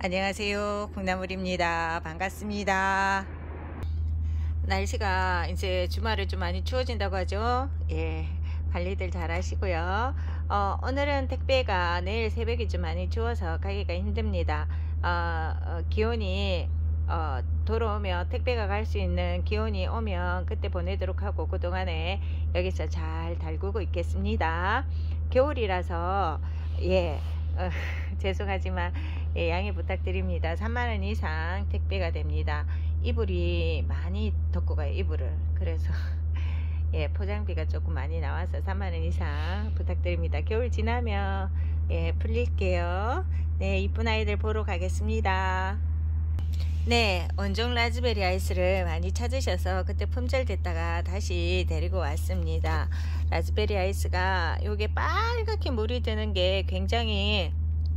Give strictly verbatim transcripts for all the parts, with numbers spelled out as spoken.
안녕하세요. 콩나물입니다. 반갑습니다. 날씨가 이제 주말에 좀 많이 추워진다고 하죠. 예, 관리들 잘 하시고요. 어, 오늘은 택배가 내일 새벽이 좀 많이 추워서 가기가 힘듭니다. 어, 어, 기온이 어, 돌아오면 택배가 갈 수 있는 기온이 오면 그때 보내도록 하고, 그동안에 여기서 잘 달구고 있겠습니다. 겨울이라서 예 어, 죄송하지만 예, 양해 부탁드립니다. 삼만 원 이상 택배가 됩니다. 이불이 많이 덮고 가요, 이불을. 그래서 예, 포장비가 조금 많이 나와서 삼만 원 이상 부탁드립니다. 겨울 지나면 예, 풀릴게요. 네, 이쁜 아이들 보러 가겠습니다. 네, 원종 라즈베리 아이스를 많이 찾으셔서 그때 품절 됐다가 다시 데리고 왔습니다. 라즈베리 아이스가 요게 빨갛게 물이 드는 게 굉장히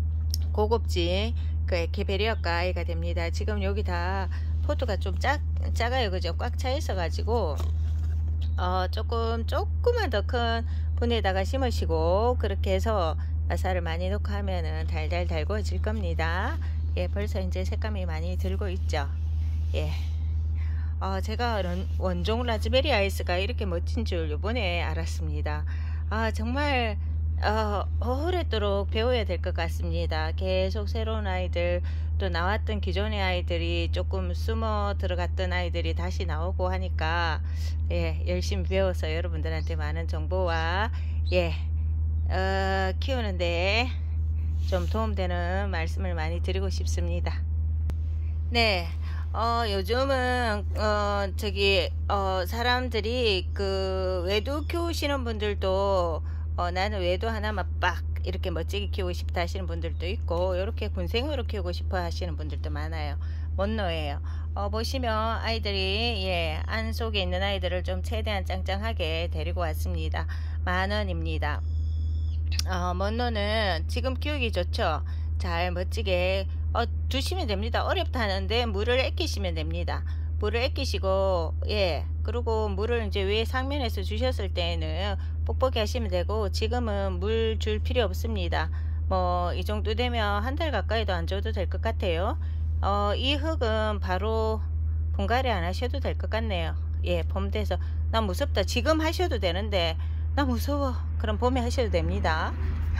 고급지 그 에케베리아가 아이가 됩니다. 지금 여기 다 포트가 좀 작, 작아요. 그죠? 꽉 차 있어 가지고 어, 조금 조금만 더 큰 분에다가 심으시고, 그렇게 해서 마사를 많이 넣고 하면은 달달 달궈질 겁니다. 예, 벌써 이제 색감이 많이 들고 있죠. 예. 어, 제가 원종 라즈베리 아이스가 이렇게 멋진 줄 이번에 알았습니다. 아, 정말 어, 오래도록 배워야 될 것 같습니다. 계속 새로운 아이들, 또 나왔던 기존의 아이들이 조금 숨어 들어갔던 아이들이 다시 나오고 하니까 예, 열심히 배워서 여러분들한테 많은 정보와 예, 어, 키우는데 좀 도움되는 말씀을 많이 드리고 싶습니다. 네, 어, 요즘은 어, 저기 어, 사람들이 그 외도 키우시는 분들도 어, 나는 외도 하나만 빡 이렇게 멋지게 키우고 싶다 하시는 분들도 있고, 이렇게 군생으로 키우고 싶어 하시는 분들도 많아요. 먼노예요. 어, 보시면 아이들이 예, 안 속에 있는 아이들을 좀 최대한 짱짱하게 데리고 왔습니다. 만 원입니다. 어, 먼노는 지금 키우기 좋죠. 잘 멋지게 어, 두시면 됩니다. 어렵다 하는데 물을 아끼시면 됩니다. 물을 아끼시고 예, 그리고 물을 이제 위에 상면에서 주셨을 때에는 뻑뻑히 하시면 되고, 지금은 물 줄 필요 없습니다. 뭐 이 정도 되면 한 달 가까이도 안 줘도 될 것 같아요. 어, 이 흙은 바로 분갈이 안 하셔도 될 것 같네요. 예, 봄 돼서 나 무섭다 지금 하셔도 되는데 나 무서워 그럼 봄에 하셔도 됩니다.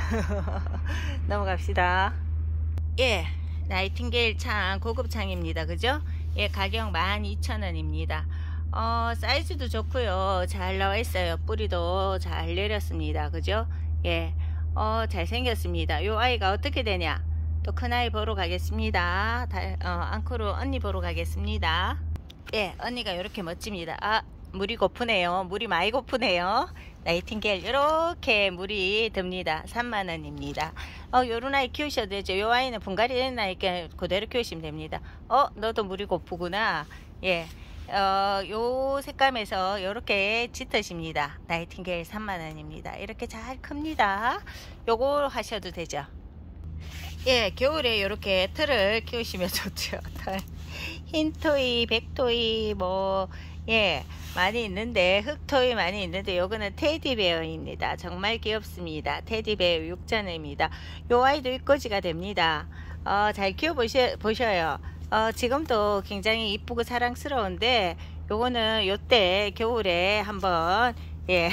넘어갑시다. 예, 나이팅게일 창 고급 창입니다. 그죠? 예, 가격 만 이천 원입니다. 어, 사이즈도 좋고요. 잘 나와 있어요. 뿌리도 잘 내렸습니다. 그죠? 예, 어, 잘생겼습니다. 요 아이가 어떻게 되냐? 또 큰 아이 보러 가겠습니다. 다, 어, 앙코르 언니 보러 가겠습니다. 예, 언니가 이렇게 멋집니다. 아, 물이 고프네요. 물이 많이 고프네요. 나이팅게일 이렇게 물이 듭니다. 삼만 원입니다. 어, 요런 아이 키우셔도 되죠. 요 아이는 분갈이 된 아이 그대로 키우시면 됩니다. 어, 너도 물이 고프구나. 예, 어, 요 색감에서 요렇게 짙으십니다. 나이팅게일 삼만 원입니다. 이렇게 잘 큽니다. 요거 하셔도 되죠. 예, 겨울에 요렇게 털을 키우시면 좋죠. 털. 흰토이, 백토이, 뭐, 예, 많이 있는데, 흑토이 많이 있는데, 요거는 테디베어입니다. 정말 귀엽습니다. 테디베어 육 천 원입니다. 요 아이도 입꼬지가 됩니다. 어, 잘 키워보셔, 보셔요. 어, 지금도 굉장히 이쁘고 사랑스러운데, 요거는 요때 겨울에 한번, 예,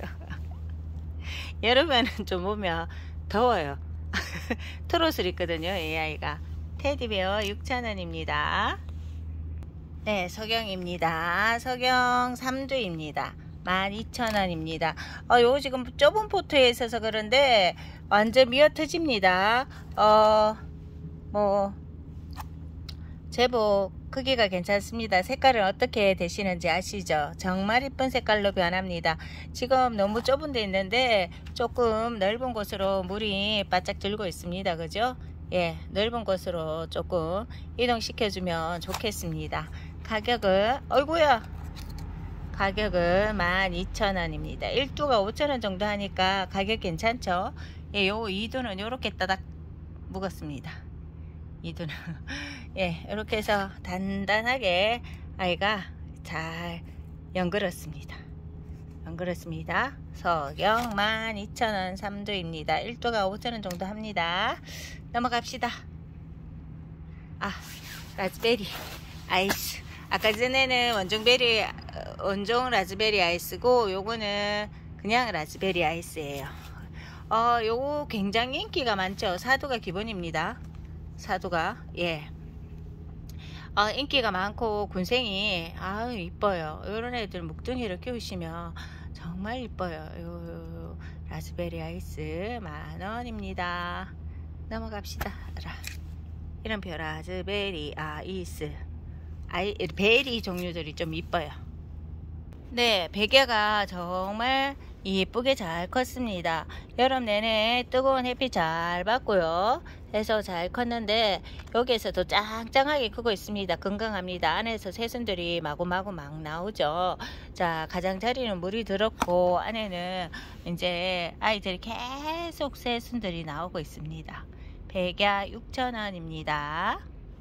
여름에는 좀 보면 더워요. 트롯을 입거든요, 이 아이가. 테디베어 육천 원입니다. 네, 석영입니다. 석영 삼 두입니다. 만 이천 원입니다. 어, 요거 지금 좁은 포트에 있어서 그런데 완전 미어 터집니다. 어, 뭐, 제법 크기가 괜찮습니다. 색깔은 어떻게 되시는지 아시죠? 정말 이쁜 색깔로 변합니다. 지금 너무 좁은 데 있는데 조금 넓은 곳으로 물이 바짝 들고 있습니다. 그죠? 예, 넓은 곳으로 조금 이동시켜주면 좋겠습니다. 가격은, 어이구야! 가격은 만 이천 원입니다. 일 두가 오천 원 정도 하니까 가격 괜찮죠? 예, 요 이 두는 요렇게 따닥 묵었습니다. 이 두는. 예, 이렇게 해서 단단하게 아이가 잘 연그렸습니다. 연그렸습니다. 석영 만 이천 원 삼 두입니다. 일 두가 오천 원 정도 합니다. 넘어갑시다. 라즈베리 아이스. 아까 전에는 원종베리 원종 라즈베리 아이스고 요거는 그냥 라즈베리 아이스예요. 어 요거 굉장히 인기가 많죠. 사도가 기본입니다. 사도가 예 어, 인기가 많고 군생이 아유 이뻐요. 요런 애들 묵둥이를 키우시면 정말 이뻐요. 요, 요, 라즈베리 아이스 만원입니다. 넘어갑시다. 이런 표 라즈베리 아이스 아이, 베리 종류들이 좀 이뻐요. 네, 베개가 정말 이쁘게 잘 컸습니다. 여름 내내 뜨거운 햇빛 잘 받고요. 해서 잘 컸는데 여기에서도 짱짱하게 크고 있습니다. 건강합니다. 안에서 새순들이 마구마구 막 나오죠. 자, 가장자리는 물이 들었고 안에는 이제 아이들이 계속 새순들이 나오고 있습니다. 백야 육천 원입니다.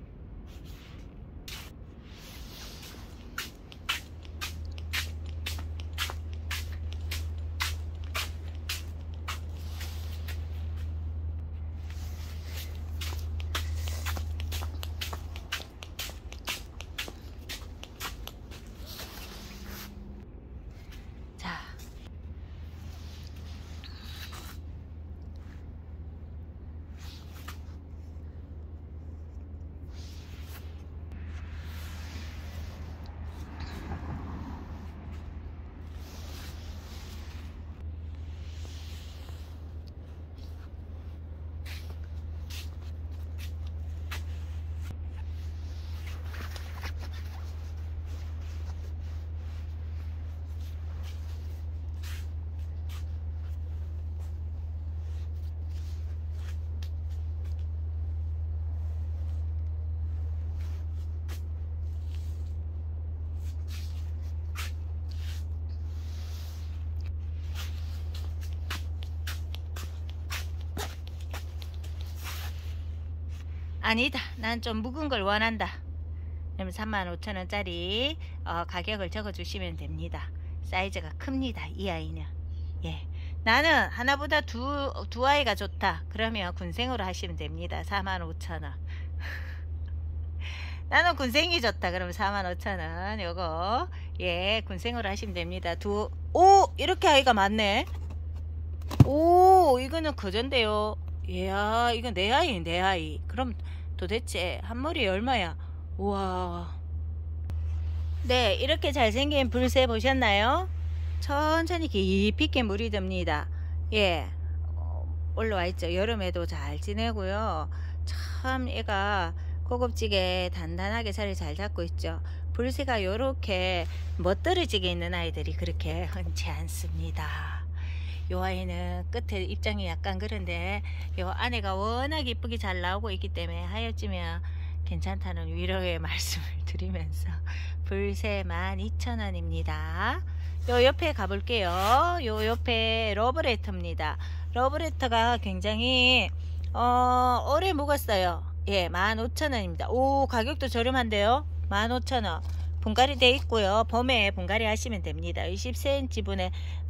아니다, 난 좀 묵은 걸 원한다. 그러면 삼만 오천 원짜리 어, 가격을 적어 주시면 됩니다. 사이즈가 큽니다. 이 아이는. 예, 나는 하나보다 두, 두 아이가 좋다. 그러면 군생으로 하시면 됩니다. 사만 오천 원. 나는 군생이 좋다. 그러면 사만 오천 원. 요거 예, 군생으로 하시면 됩니다. 두, 오, 이렇게 아이가 많네. 오, 이거는 거전데요. 이야, 이건 내 아이, 내 아이. 그럼 도대체 한 머리에 얼마야? 우와. 네, 이렇게 잘생긴 불새 보셨나요? 천천히 깊이 있게 물이 듭니다. 예, 올라와 있죠. 여름에도 잘 지내고요. 참 얘가 고급지게 단단하게 자리 잘 잡고 있죠. 불새가 요렇게 멋들어지게 있는 아이들이 그렇게 흔치 않습니다. 요 아이는 끝에 입장이 약간 그런데 요 안에가 워낙 이쁘게 잘 나오고 있기 때문에 하여쯤면 괜찮다는 위로의 말씀을 드리면서 불새 만 이천 원입니다. 요 옆에 가볼게요. 요 옆에 러브레터입니다. 러브레터가 굉장히 어, 오래 묵었어요. 예, 만 오천 원입니다. 오, 가격도 저렴한데요. 만 오천 원. 분갈이 돼 있고요. 봄에 분갈이 하시면 됩니다. 이십 센티미터 분에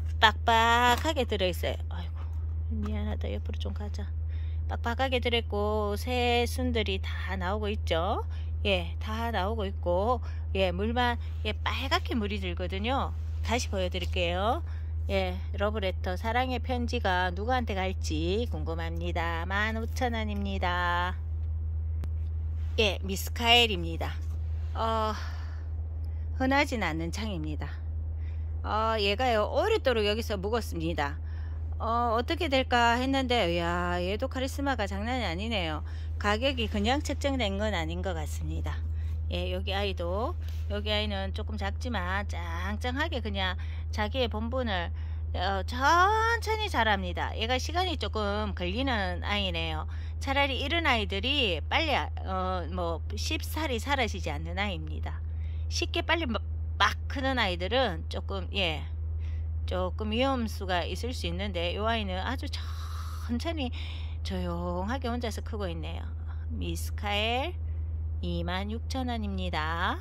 빡빡하게 들어있어요. 아이고, 미안하다. 옆으로 좀 가자. 빡빡하게 들어있고 새순들이 다 나오고 있죠. 예, 다 나오고 있고 예, 물만 예, 빨갛게 물이 들거든요. 다시 보여드릴게요. 예, 러브레터 사랑의 편지가 누구한테 갈지 궁금합니다. 만 오천 원입니다. 예, 미스카엘입니다. 어, 흔하진 않는 창입니다. 어, 얘가요 오랫도록 여기서 묵었습니다. 어, 어떻게 될까 했는데 야, 얘도 카리스마가 장난이 아니네요. 가격이 그냥 책정된 건 아닌 것 같습니다. 예, 여기 아이도 여기 아이는 조금 작지만 짱짱하게 그냥 자기의 본분을 어, 천천히 자랍니다. 얘가 시간이 조금 걸리는 아이네요. 차라리 이런 아이들이 빨리 어, 뭐 쉽사리 사라지지 않는 아이입니다. 쉽게 빨리 막 크는 아이들은 조금 예 조금 위험수가 있을 수 있는데 이 아이는 아주 천천히 조용하게 혼자서 크고 있네요. 미스카엘 이만 육천 원입니다.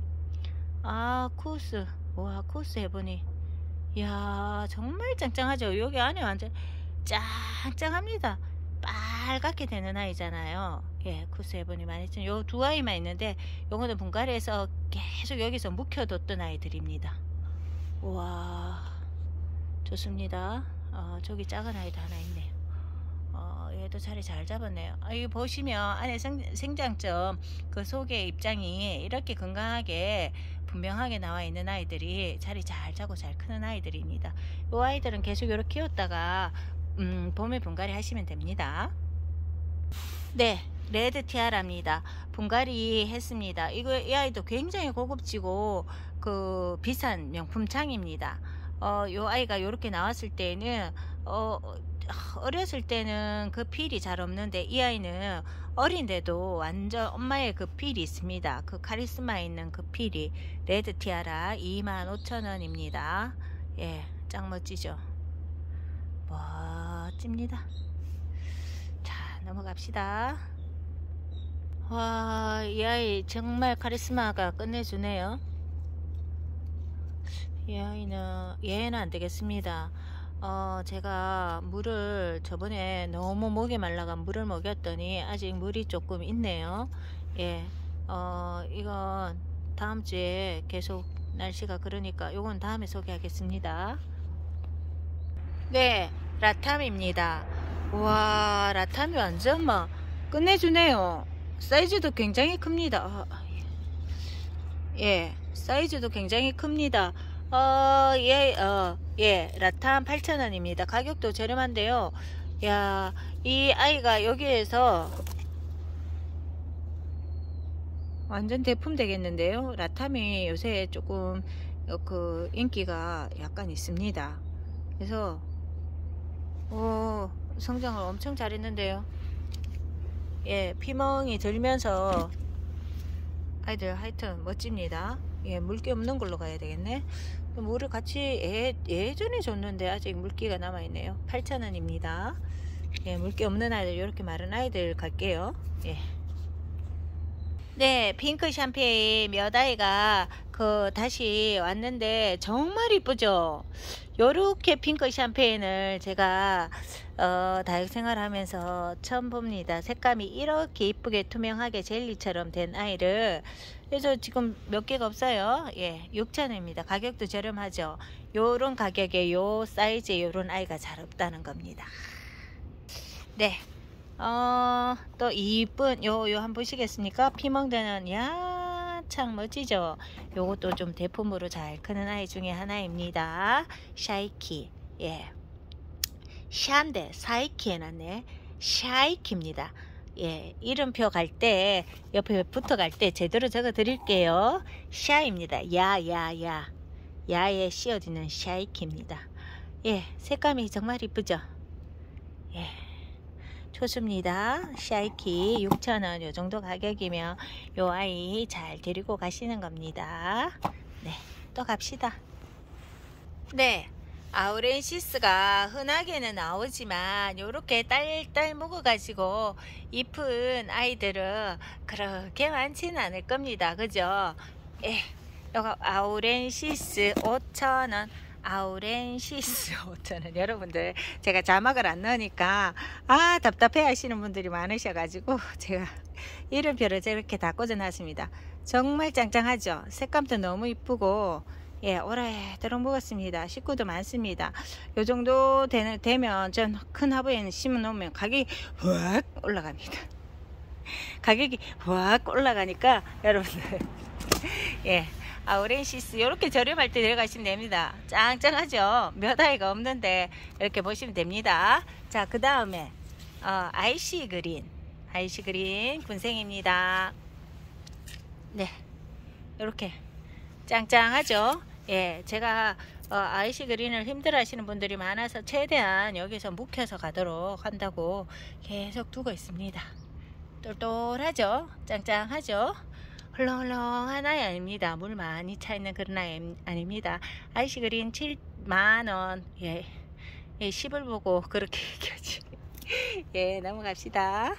아, 코스. 와, 코스 해보니 이야, 정말 짱짱하죠. 여기 안에 완전 짱짱합니다. 빨갛게 되는 아이잖아요. 예, 쿠스해보니 많이 요 두 아이만 있는데 요거는 분갈이에서 계속 여기서 묵혀뒀던 아이들입니다. 우와, 좋습니다. 어, 저기 작은 아이도 하나 있네요. 어, 얘도 자리 잘 잡았네요. 아, 여기 보시면 안에 생, 생장점 그 속의 입장이 이렇게 건강하게 분명하게 나와 있는 아이들이 자리 잘 잡고 잘 크는 아이들입니다. 이 아이들은 계속 이렇게 키웠다가 음, 봄에 분갈이 하시면 됩니다. 네, 레드 티아라입니다. 분갈이 했습니다. 이거 이 아이도 굉장히 고급지고 그 비싼 명품 창입니다. 어, 요 아이가 이렇게 나왔을 때는 어, 어렸을 때는 그 필이 잘 없는데 이 아이는 어린데도 완전 엄마의 그 필이 있습니다. 그 카리스마 있는 그 필이. 레드 티아라 이만 오천 원입니다. 예, 짱 멋지죠? 멋집니다. 자, 넘어갑시다. 와, 이 아이 정말 카리스마가 끝내주네요. 이 아이는 얘는 안 되겠습니다. 어, 제가 물을 저번에 너무 목이 말라가 물을 먹였더니 아직 물이 조금 있네요. 예, 어, 이건 다음 주에 계속 날씨가 그러니까 요건 다음에 소개하겠습니다. 네, 라탐입니다. 와, 라탐이 완전 막 끝내주네요. 사이즈도 굉장히 큽니다. 어, 예, 사이즈도 굉장히 큽니다. 어, 예, 어, 예, 라탐 팔천 원입니다. 가격도 저렴한데요. 야, 이 아이가 여기에서 완전 대품 되겠는데요. 라탐이 요새 조금 그 인기가 약간 있습니다. 그래서 오, 성장을 엄청 잘했는데요. 예, 피멍이 들면서 아이들 하여튼 멋집니다. 예, 물기 없는 걸로 가야 되겠네. 물을 같이 예, 예전에 줬는데 아직 물기가 남아있네요. 팔천 원입니다. 예, 물기 없는 아이들, 이렇게 마른 아이들 갈게요. 예. 네, 핑크 샴페인 몇 아이가 그 다시 왔는데 정말 이쁘죠. 요렇게 핑크 샴페인을 제가 어, 다육생활 하면서 처음 봅니다. 색감이 이렇게 이쁘게 투명하게 젤리처럼 된 아이를. 그래서 지금 몇 개가 없어요. 예, 육천 원입니다. 가격도 저렴하죠. 요런 가격에 요 사이즈에 요런 아이가 잘 없다는 겁니다. 네, 어, 또 이쁜 요 요 한번 보시겠습니까? 피멍대는 야, 참 멋지죠. 요것도 좀 대품으로 잘 크는 아이 중에 하나입니다. 샤이키. 예, 샤인데 사이키 해놨네. 샤이키입니다. 예, 이름표 갈 때 옆에 붙어 갈 때 제대로 적어 드릴게요. 샤입니다. 야, 야, 야. 야에 씌어지는 샤이키입니다. 예, 색감이 정말 이쁘죠. 예, 좋습니다. 샤이키 육천 원 요정도 가격이면 요 아이 잘 데리고 가시는 겁니다. 네, 또 갑시다. 네, 아우렌시스가 흔하게는 나오지만 요렇게 딸딸 먹어가지고 이쁜 아이들은 그렇게 많지는 않을 겁니다. 그죠? 예, 요거 아우렌시스 오천 원. 아우렌시스 오천 원. 여러분들 제가 자막을 안 넣으니까 아 답답해 하시는 분들이 많으셔가지고 제가 이름표를 저렇게 다 꽂아놨습니다. 정말 짱짱하죠. 색감도 너무 이쁘고 예, 오래도록 먹었습니다. 식구도 많습니다. 요 정도 되는, 되면 전 큰 화분에 심어 놓으면 가격이 확 올라갑니다. 가격이 확 올라가니까 여러분들 예, 아우렌시스 이렇게 저렴할 때 데려가시면 됩니다. 짱짱하죠. 몇 아이가 없는데 이렇게 보시면 됩니다. 자, 그 다음에 어, 아이시 그린 아이시 그린 군생입니다. 네, 이렇게 짱짱하죠. 예, 제가 어, 아이시 그린을 힘들어 하시는 분들이 많아서 최대한 여기서 묵혀서 가도록 한다고 계속 두고 있습니다. 똘똘하죠. 짱짱하죠. 헐렁헐렁한 아이 아닙니다. 물 많이 차있는 그런 아이 아닙니다. 아이시 그린 칠만 원. 예, 예, 십을 보고 그렇게 얘기하지. 예, 넘어갑시다.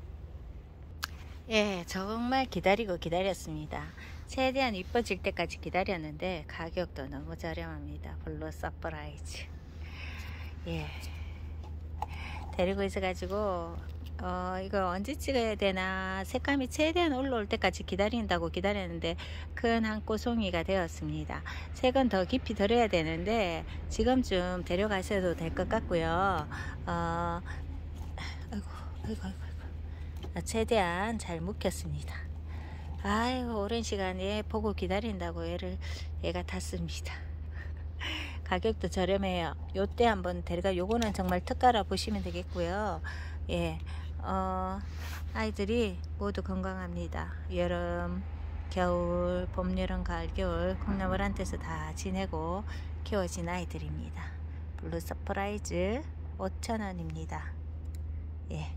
예, 정말 기다리고 기다렸습니다. 최대한 이뻐질 때까지 기다렸는데 가격도 너무 저렴합니다. 블루 서프라이즈. 예, 데리고 있어가지고 어 이거 언제 찍어야 되나 색감이 최대한 올라올 때까지 기다린다고 기다렸는데 큰 한 꼬송이가 되었습니다. 색은 더 깊이 들어야 되는데 지금쯤 데려가셔도 될 것 같고요. 어 아이고 아이고 아이고 아이고 최대한 잘 묵혔습니다. 아이고 오랜 시간에 보고 기다린다고 얘를 얘가 탔습니다. 가격도 저렴해요. 요때 한번 데려가 요거는 정말 특가라 보시면 되겠고요. 예, 어, 아이들이 모두 건강합니다. 여름, 겨울, 봄, 여름, 가을, 겨울 콩나물한테서 다 지내고 키워진 아이들입니다. 블루 서프라이즈 오천 원입니다. 예.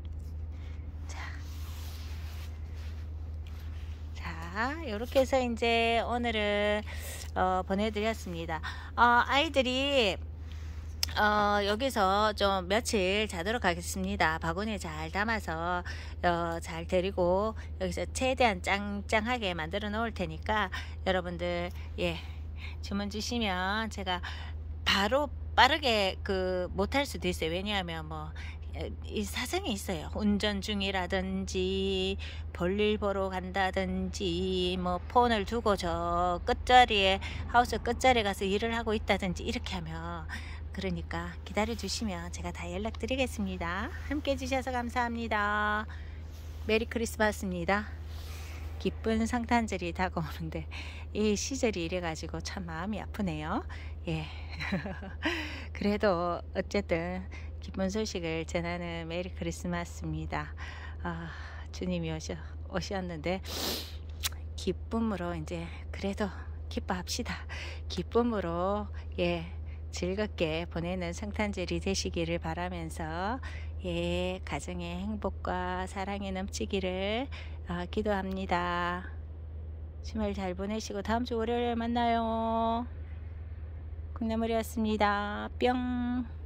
자, 이렇게 해서 이제 오늘은 어, 보내드렸습니다. 어, 아이들이 어, 여기서 좀 며칠 자도록 하겠습니다. 바구니에 잘 담아서 어, 잘 데리고 여기서 최대한 짱짱하게 만들어 놓을 테니까 여러분들 예 주문 주시면 제가 바로 빠르게 그 못할 수도 있어요. 왜냐하면 뭐 이 사정이 있어요. 운전 중이라든지 볼일 보러 간다든지 뭐 폰을 두고 저 끝자리에 하우스 끝자리에 가서 일을 하고 있다든지 이렇게 하면 그러니까 기다려 주시면 제가 다 연락 드리겠습니다. 함께 해주셔서 감사합니다. 메리 크리스마스입니다. 기쁜 성탄절이 다가오는데 이 시절이 이래 가지고 참 마음이 아프네요. 예. 그래도 어쨌든 기쁜 소식을 전하는 메리 크리스마스입니다. 아, 주님이 오셔, 오셨는데 기쁨으로 이제 그래도 기뻐합시다. 기쁨으로 예 즐겁게 보내는 성탄절이 되시기를 바라면서 예 가정의 행복과 사랑이 넘치기를 어, 기도합니다. 주말 잘 보내시고 다음 주 월요일에 만나요. 콩나물이었습니다. 뿅.